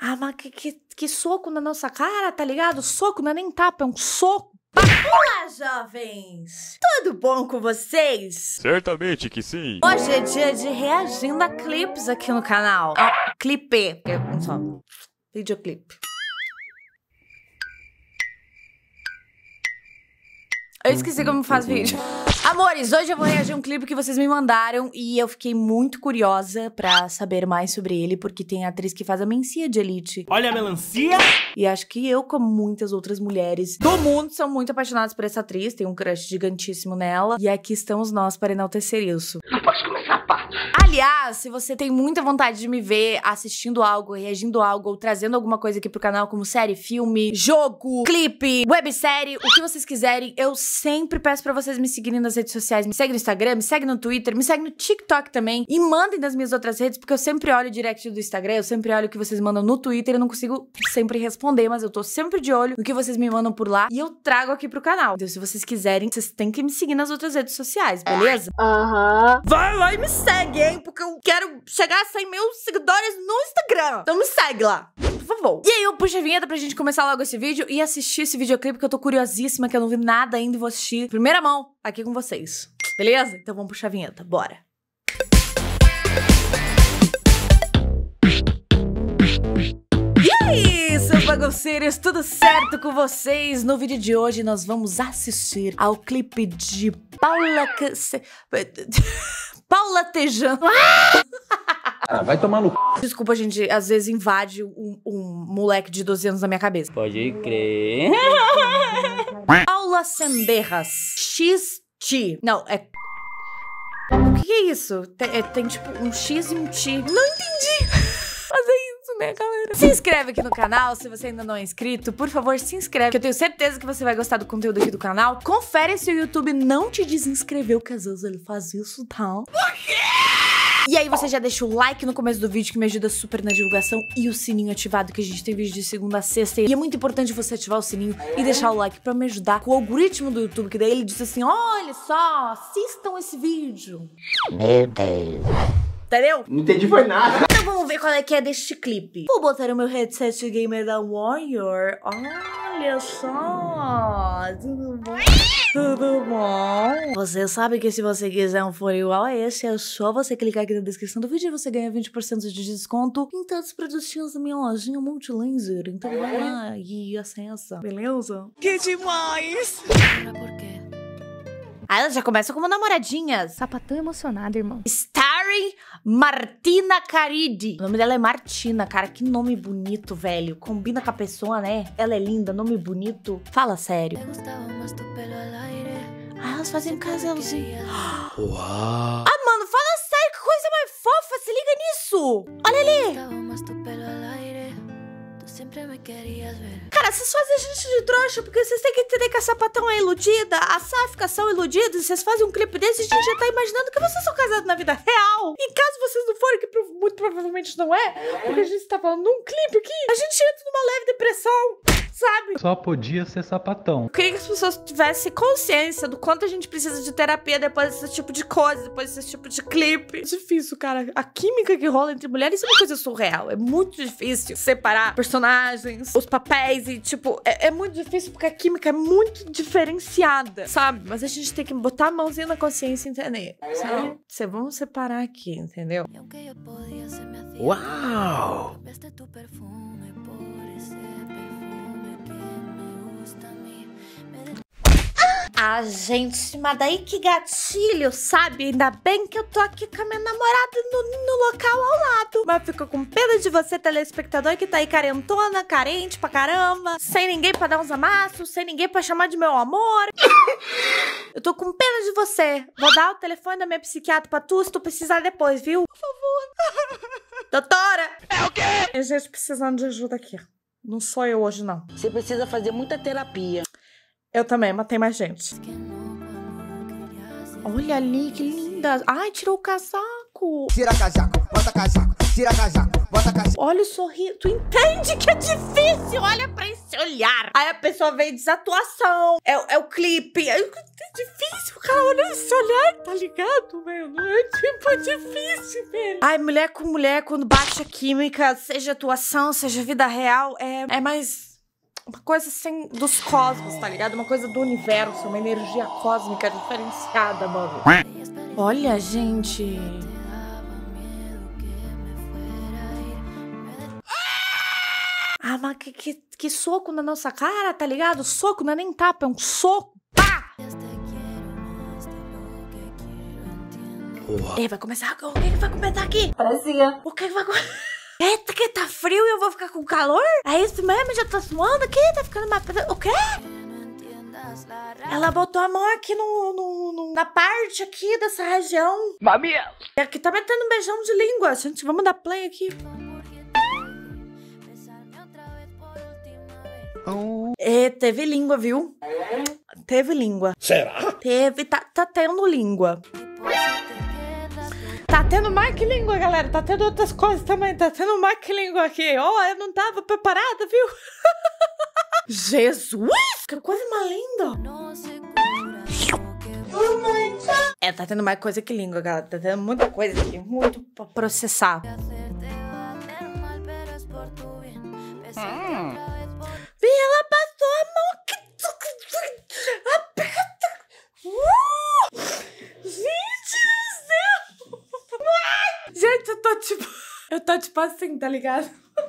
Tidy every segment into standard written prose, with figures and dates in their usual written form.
Ah, mas que soco na nossa cara, tá ligado? Soco não é nem tapa, é um soco. Olá, jovens! Tudo bom com vocês? Certamente que sim. Hoje é dia de reagindo a clipes aqui no canal. Ah, clipe. Só. Videoclipe. Eu esqueci como faz vídeo. Amores, hoje eu vou reagir a um clipe que vocês me mandaram e eu fiquei muito curiosa pra saber mais sobre ele, porque tem a atriz que faz a Mencia de Elite. Olha a melancia! E acho que eu, como muitas outras mulheres do mundo, são muito apaixonadas por essa atriz, tem um crush gigantíssimo nela, e aqui estamos nós para enaltecer isso. Não posso começar a parte. Aliás, se você tem muita vontade de me ver assistindo algo, reagindo a algo, ou trazendo alguma coisa aqui pro canal, como série, filme, jogo, clipe, websérie, o que vocês quiserem, eu sempre peço pra vocês me seguirem nas redes sociais. Me segue no Instagram, me segue no Twitter, me segue no TikTok também. E mandem nas minhas outras redes, porque eu sempre olho o direct do Instagram, eu sempre olho o que vocês mandam no Twitter, eu não consigo sempre responder, mas eu tô sempre de olho no que vocês me mandam por lá e eu trago aqui pro canal. Então, se vocês quiserem, vocês têm que me seguir nas outras redes sociais, beleza? Vai lá e me segue, hein? Porque eu quero chegar a 100 mil seguidores no Instagram. Então me segue lá, por favor. E aí eu puxo a vinheta pra gente começar logo esse vídeo e assistir esse videoclipe, que eu tô curiosíssima, que eu não vi nada ainda e vou assistir primeira mão aqui com vocês. Beleza? Então vamos puxar a vinheta, bora. E aí, seus bagunceiros, tudo certo com vocês? No vídeo de hoje nós vamos assistir ao clipe de Paula Tejano. Ah, vai tomar no c... Desculpa, gente, às vezes invade um moleque de 12 anos na minha cabeça. Pode crer. Paula Sendejas. XT. Não, é... O que é isso? Tem tipo um X e um T. Não entendi. Fazer isso, né, galera? Se inscreve aqui no canal, se você ainda não é inscrito. Por favor, se inscreve, que eu tenho certeza que você vai gostar do conteúdo aqui do canal. Confere se o YouTube não te desinscreveu, que às vezes ele faz isso, tá? Por quê? E aí você já deixa o like no começo do vídeo, que me ajuda super na divulgação, e o sininho ativado, que a gente tem vídeo de segunda a sexta. E é muito importante você ativar o sininho e deixar o like pra me ajudar com o algoritmo do YouTube, que daí ele diz assim, olha só, assistam esse vídeo. Meu Deus. Entendeu? Não entendi foi nada. Então vamos ver qual é que é deste clipe. Vou botar o meu headset gamer da Warrior. Olha só. Tudo bom? Tudo bom? Você sabe que se você quiser um fone igual a esse, é só você clicar aqui na descrição do vídeo e você ganha 20% de desconto em todos os produtinhos da minha lojinha Multilaser. Então vai lá e acessa, beleza? Que demais! Por quê? Ah, elas já começam como namoradinhas. Sapatão emocionado, irmão. Starring Martina Caridi. O nome dela é Martina, cara. Que nome bonito, velho. Combina com a pessoa, né? Ela é linda, nome bonito. Fala sério. Ah, elas fazem um casalzinho. Uau. Ah, mano, fala sério. Que coisa mais fofa. Se liga nisso. Olha ali. Cara, vocês fazem gente de trouxa, porque vocês têm que entender que a sapatão é iludida, a sáfica são iludidas, e vocês fazem um clipe desse e a gente já tá imaginando que vocês são casados na vida real. E caso vocês não forem, que muito provavelmente não é, porque a gente tá falando num clipe aqui, a gente entra numa leve depressão, sabe? Só podia ser sapatão. Eu queria que as pessoas tivessem consciência do quanto a gente precisa de terapia depois desse tipo de coisa, depois desse tipo de clipe. É difícil, cara. A química que rola entre mulheres é uma coisa surreal. É muito difícil separar personagens, os papéis e, tipo, é muito difícil porque a química é muito diferenciada, sabe? Mas a gente tem que botar a mãozinha na consciência e entender. Sabe? Vamos separar aqui, entendeu? Uau. Ah, gente, mas daí que gatilho, sabe? Ainda bem que eu tô aqui com a minha namorada no local ao lado. Mas eu fico com pena de você, telespectador, que tá aí carentona, carente pra caramba, sem ninguém pra dar uns amassos, sem ninguém pra chamar de meu amor. Eu tô com pena de você. Vou dar o telefone da minha psiquiatra pra tu, se tu precisar depois, viu? Por favor. Doutora! É o quê? A gente precisando de ajuda aqui. Não sou eu hoje, não. Você precisa fazer muita terapia. Eu também, mas tem mais gente. Olha ali, que linda. Ai, tirou o casaco. casaco. Tira casaco, bota casaco, tira casaco, bota casaco. Olha o sorriso. Tu entende que é difícil? Olha pra esse olhar. Aí a pessoa vê desatuação. É o clipe. É difícil, cara. Olha esse olhar, tá ligado, meu? Não é tipo difícil, velho. Ai, mulher com mulher, quando bate a química, seja atuação, seja vida real, é mais uma coisa assim dos cosmos, tá ligado? Uma coisa do universo, uma energia cósmica diferenciada, mano. Olha, gente. Ah, mas que soco na nossa cara, tá ligado? Soco não é nem tapa, é um soco. Pá! Ei, vai começar. O que vai começar aqui? Parecia. O que vai começar? Eita, que tá frio e eu vou ficar com calor? É isso mesmo? Já tá suando aqui? Tá ficando mais... O quê? Ela botou a mão aqui na parte aqui dessa região. Mamia! E aqui tá metendo um beijão de língua. Gente, vamos dar play aqui. É, teve língua, viu? Teve língua. Será? Teve, tá tendo língua. Tá tendo mais que língua, galera. Tá tendo outras coisas também. Tá tendo mais que língua aqui. Ó, eu não tava preparada, viu? Jesus! Que coisa mais linda. É, tá tendo mais coisa que língua, galera. Tá tendo muita coisa aqui. Muito pra processar. Vi, ela passou a mão aqui. Aperta. Gente do céu. Gente, eu tô tipo assim, tá ligado?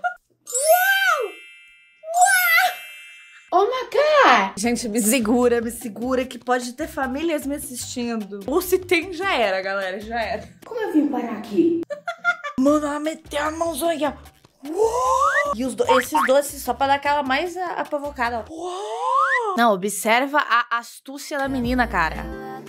Oh my God! Gente, me segura que pode ter famílias me assistindo. Ou se tem, já era, galera, já era. Como eu vim parar aqui? Mano, ela meteu a mãozonha. E esses doces só pra dar aquela mais apavocada. Não, observa a astúcia da menina, cara.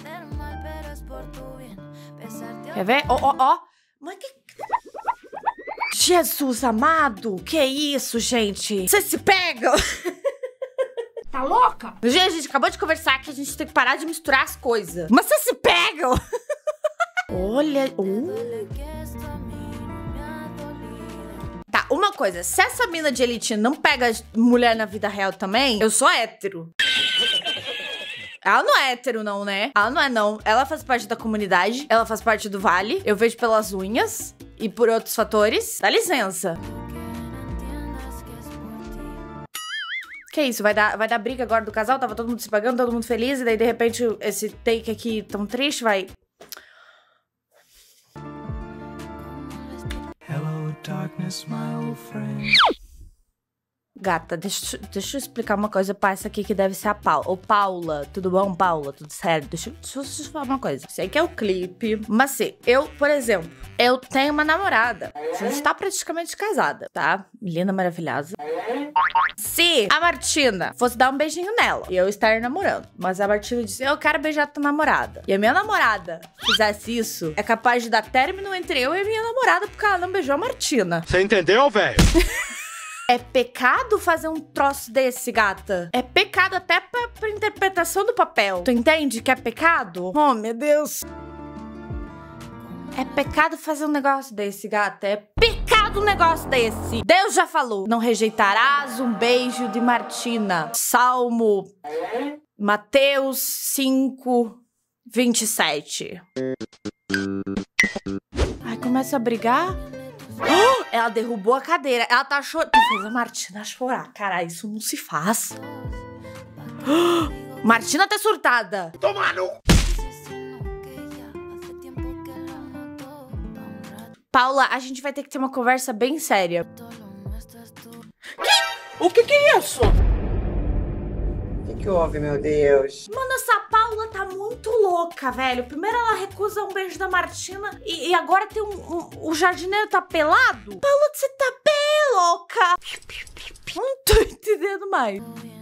Quer ver? Ó. Mas que... Jesus amado! Que isso, gente? Vocês se pegam? Tá louca? Gente, a gente acabou de conversar que a gente tem que parar de misturar as coisas. Mas vocês se pegam? Olha... Tá, uma coisa. Se essa mina de elite não pega mulher na vida real também, eu sou hétero. Ela não é hétero, não, né? Ela não é, não. Ela faz parte da comunidade. Ela faz parte do vale. Eu vejo pelas unhas e por outros fatores. Dá licença. Que isso? Vai dar briga agora do casal? Tava todo mundo se pagando, todo mundo feliz. E daí, de repente, esse take aqui tão triste vai... Hello, darkness, my old friend. Gata, deixa eu explicar uma coisa pra essa aqui que deve ser a Paula. Ô, Paula, tudo bom, Paula? Tudo sério? Deixa eu falar uma coisa. Isso aí que é o clipe. Mas assim, eu, por exemplo, eu tenho uma namorada. Você está praticamente casada, tá? Linda, maravilhosa. Se a Martina fosse dar um beijinho nela e eu estar namorando, mas a Martina disse, eu quero beijar tua namorada, e a minha namorada fizesse isso, é capaz de dar término entre eu e a minha namorada porque ela não beijou a Martina. Você entendeu, velho? É pecado fazer um troço desse, gata. É pecado até pra interpretação do papel. Tu entende que é pecado? Oh, meu Deus. É pecado fazer um negócio desse, gata. É pecado um negócio desse. Deus já falou. Não rejeitarás um beijo de Martina. Salmo. Mateus 5, 27. Ai, começa a brigar. Oh, ela derrubou a cadeira. Ela tá chorando. Tu fez a Martina chorar. Cara, isso não se faz. Oh, Martina tá surtada. Toma no... Paula, a gente vai ter que ter uma conversa bem séria. O que é isso? O que houve, meu Deus? Mano, essa Paula tá muito louca, velho. Primeiro ela recusa um beijo da Martina e agora tem o jardineiro tá pelado? Paula, você tá bem louca. Não tô entendendo mais.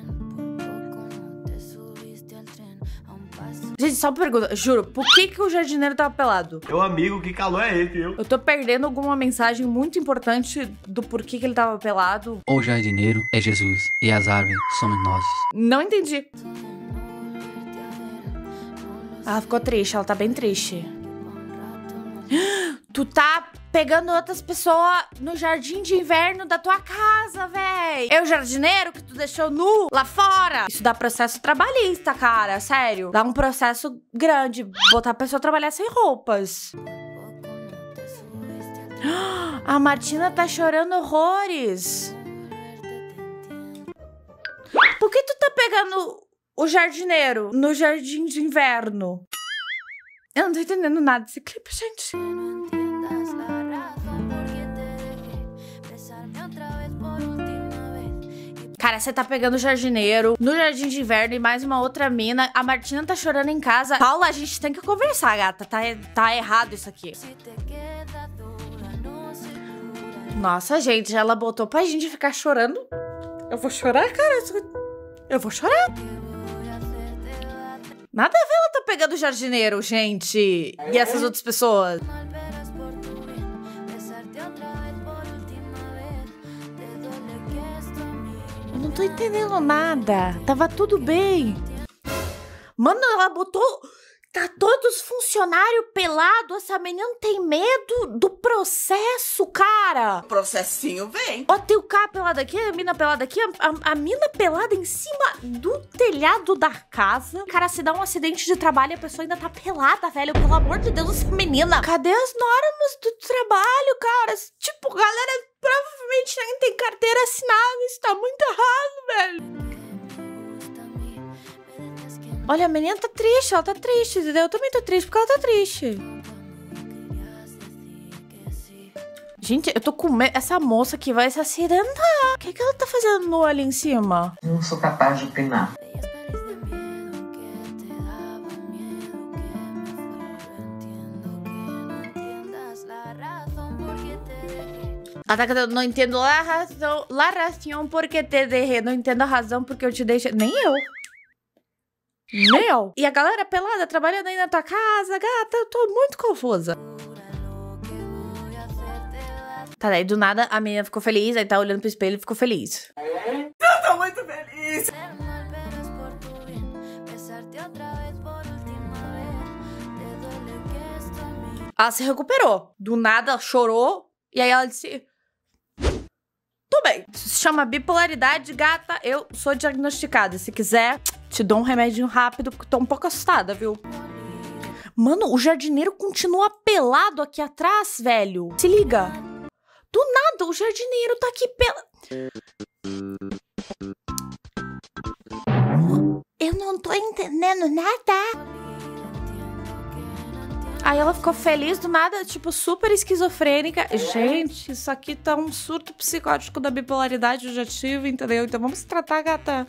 Gente, só uma pergunta, juro, por que o jardineiro tava pelado? Meu amigo, que calor é esse, viu? Eu tô perdendo alguma mensagem muito importante do porquê que ele tava pelado. O jardineiro é Jesus e as árvores somos nós. Não entendi. Ela ficou triste, ela tá bem triste. Tu tá pegando outras pessoas no jardim de inverno da tua casa, véi. É o jardineiro que tu deixou nu lá fora. Isso dá processo trabalhista, cara, sério. Dá um processo grande, botar a pessoa a trabalhar sem roupas. A Martina tá chorando horrores. Por que tu tá pegando o jardineiro no jardim de inverno? Eu não tô entendendo nada desse clipe, gente. Cara, você tá pegando o jardineiro no jardim de inverno e mais uma outra mina. A Martina tá chorando em casa. Paula, a gente tem que conversar, gata. Tá errado isso aqui. Nossa, gente, ela botou pra gente ficar chorando. Eu vou chorar, cara. Eu vou chorar. Nada a ver ela tá pegando o jardineiro, gente. E essas outras pessoas. Eu não tô entendendo nada. Tava tudo bem. Mano, ela botou... Tá todos funcionários pelados. Essa menina tem medo do processo, cara. O processinho vem. Ó, tem o cara pelado aqui, a mina pelada aqui. A mina pelada em cima do telhado da casa. Cara, se dá um acidente de trabalho, a pessoa ainda tá pelada, velho. Pelo amor de Deus, essa menina. Cadê as normas do trabalho, cara? Tipo, galera, provavelmente nem tem carteira assinada. Isso tá muito errado, velho. Olha, a menina tá triste, ela tá triste, entendeu? Eu também tô triste porque ela tá triste. Gente, eu tô com medo. Essa moça aqui vai se acidentar. O que ela tá fazendo no ali em cima? Não sou capaz de opinar. Ela tá cantando, não entendo la razão porque te derrê. Não entendo a razão porque eu te deixei. Nem eu. Meu! E a galera pelada trabalhando aí na tua casa, gata, eu tô muito confusa. Tá, daí do nada a menina ficou feliz, aí tá olhando pro espelho e ficou feliz. Eu tô muito feliz! Ela se recuperou. Do nada, ela chorou, e aí ela disse... Tô bem. Isso se chama bipolaridade, gata. Eu sou diagnosticada. Se quiser, te dou um remedinho rápido, porque tô um pouco assustada, viu? Mano, o jardineiro continua pelado aqui atrás, velho. Se liga. Do nada, o jardineiro tá aqui Eu não tô entendendo nada. Aí ela ficou feliz do nada, tipo, super esquizofrênica. Gente, isso aqui tá um surto psicótico da bipolaridade, eu já tive, entendeu? Então vamos se tratar, gata.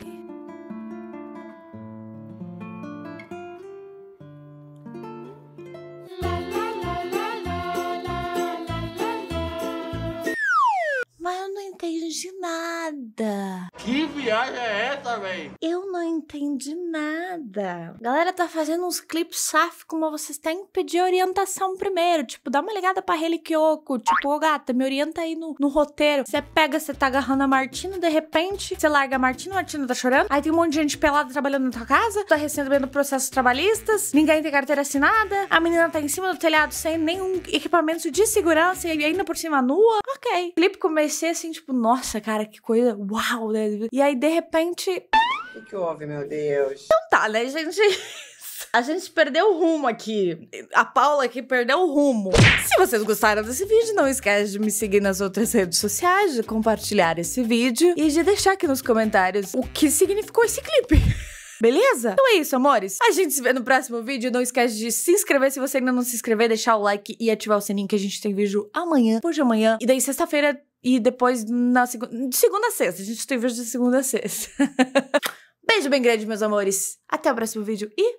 Mas eu não entendi nada. Que viagem é essa, véi? Eu não entendi nada. A galera tá fazendo uns clipes sáficos, mas vocês têm que pedir orientação primeiro. Tipo, dá uma ligada pra Hayley Kiyoko. Tipo, ô gata, me orienta aí no roteiro. Você pega, você tá agarrando a Martina, de repente, você larga a Martina tá chorando. Aí tem um monte de gente pelada trabalhando na tua casa. Tá recebendo processos trabalhistas. Ninguém tem carteira assinada. A menina tá em cima do telhado sem nenhum equipamento de segurança e ainda por cima nua. Ok. O clipe comecei assim, tipo, nossa, cara, que coisa. Uau, né? E aí, de repente... O que houve, meu Deus? Então tá, né, gente? A gente perdeu o rumo aqui. A Paula aqui perdeu o rumo. Se vocês gostaram desse vídeo, não esquece de me seguir nas outras redes sociais, de compartilhar esse vídeo e de deixar aqui nos comentários o que significou esse clipe. Beleza? Então é isso, amores. A gente se vê no próximo vídeo. Não esquece de se inscrever se você ainda não se inscrever, deixar o like e ativar o sininho que a gente tem vídeo amanhã, hoje amanhã. E daí sexta-feira e depois na segunda a sexta. A gente tem vídeo de segunda a sexta. Beijo bem grande, meus amores. Até o próximo vídeo e